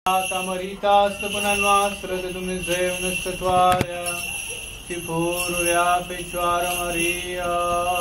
Ta mărita stăpâna noastră de Dumnezeu născătoarea și pururea Fecioară Maria.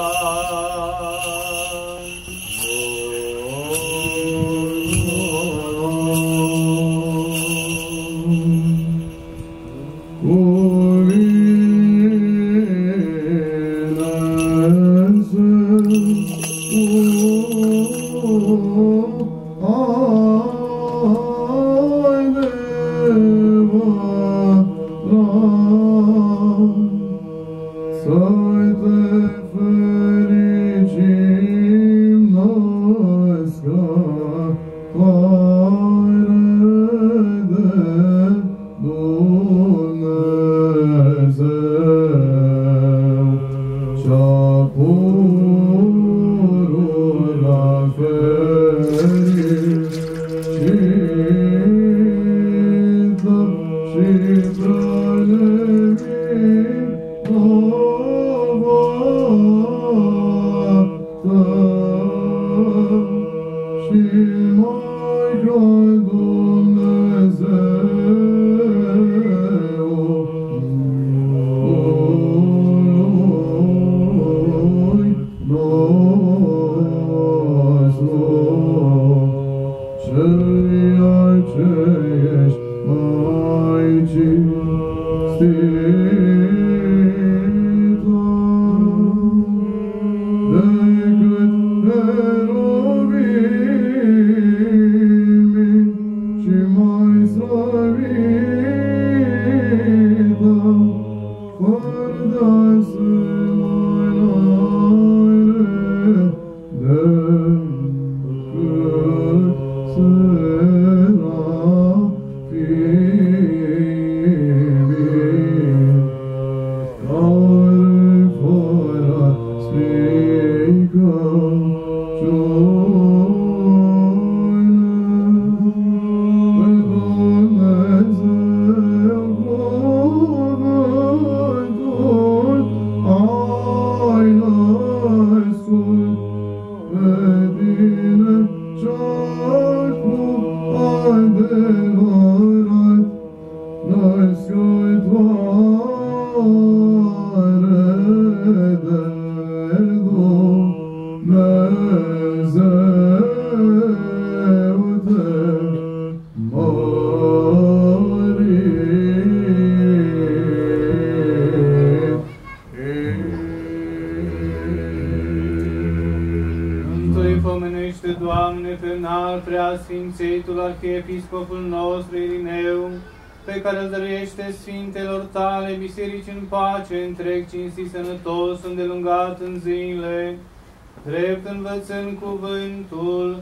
Preasfințitul Arhiepiscopul nostru Irineu, pe care îl dăruiește Sfintelor tale biserici în pace, întreg, cinstit, sănătos, îndelungat în zile, drept învățând cuvântul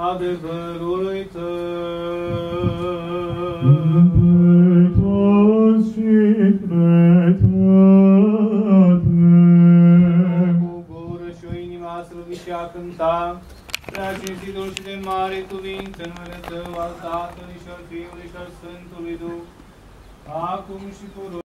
adevărului tău. Cu gură și o inimă a slăvi și a cânta, prea cinstitul și de mare cuvinte în numele Tău, al Tatălui și al Fiului și al Sfântului Duh, acum și pururea